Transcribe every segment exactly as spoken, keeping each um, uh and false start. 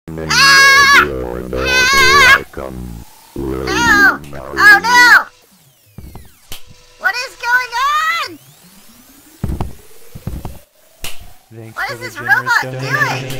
Ah! Ah! No! Oh no! What is going on? Thanks What for is the this generous robot donation.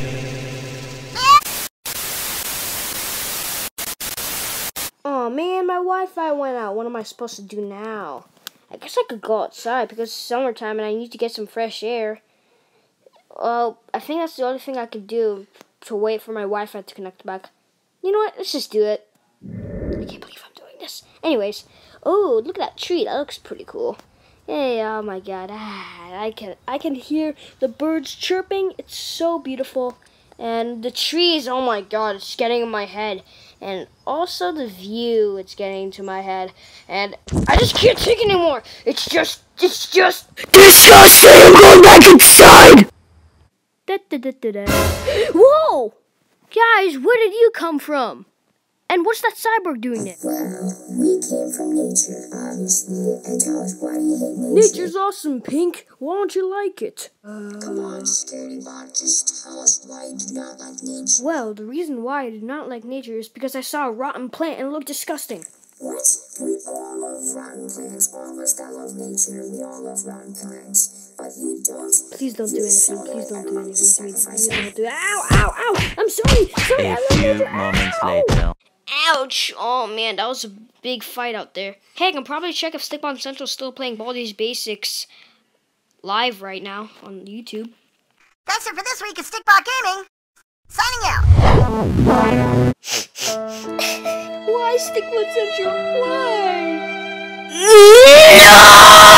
doing? Oh man, my Wi-Fi went out. What am I supposed to do now? I guess I could go outside because it's summertime and I need to get some fresh air. Well, I think that's the only thing I could do to wait for my Wi-Fi to connect back. You know what? Let's just do it. I can't believe I'm doing this. Anyways, oh, look at that tree. That looks pretty cool. Hey, oh my god. Ah, I can I can hear the birds chirping. It's so beautiful. And the trees, oh my god, it's getting in my head. And also the view, it's getting into my head. And I just can't take it anymore. It's just, it's just disgusting. I'm going back inside. Da, da, da, da, da. Whoa! Guys, where did you come from? And what's that cyborg doing there? Well, we came from nature, obviously, and tell us why you hate nature. Nature's awesome, Pink. Why don't you like it? Uh, Come on, scaredy-bot, just tell us why you do not like nature. Well, the reason why I do not like nature is because I saw a rotten plant and it looked disgusting. What? We all love rotten plants. All of us that love nature, we all love rotten plants. But you don't. Please don't do You anything. saw Please it don't and do want anything to to me. sacrifice Please it. don't do it. Ow, ow, ow! I'm sorry. Sorry, I A love few nature. moments Ow. later. Ouch! Oh man, that was a big fight out there. Hey, I can probably check if Stikbot Central is still playing Baldi's Basics live right now on YouTube. That's it for this week at Stikbot Gaming. Signing out. Why Stikbot Central? Why? No!